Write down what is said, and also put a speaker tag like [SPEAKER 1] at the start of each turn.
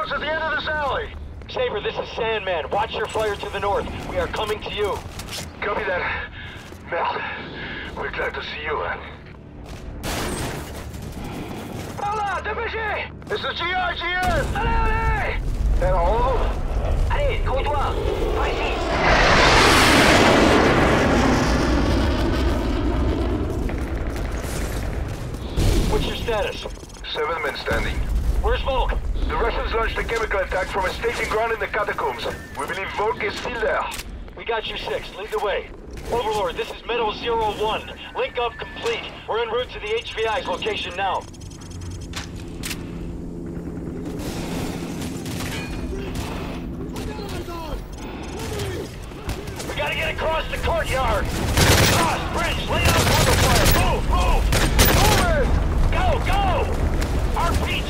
[SPEAKER 1] Squad's at the end of this alley.
[SPEAKER 2] Saber, this is Sandman. Watch your flyer to the north. We are coming to you.
[SPEAKER 1] Copy that. Merde. We're glad to see you, man. Hola, dépêchez! This is GIGN! Allez, allez! Hello?
[SPEAKER 3] Allez, comptoir! Par ici!
[SPEAKER 2] What's your status?
[SPEAKER 1] 7 men standing.
[SPEAKER 2] Where's Volk?
[SPEAKER 1] The Russians launched a chemical attack from a staging ground in the catacombs. We believe Volk is still there.
[SPEAKER 2] We got you 6. Lead the way. Overlord, this is Meadow 01. Link up complete. We're en route to the HVI's location now. We gotta get across the courtyard! Cross, bridge, lay down cover fire! Move, move! Move it! Go, go! RP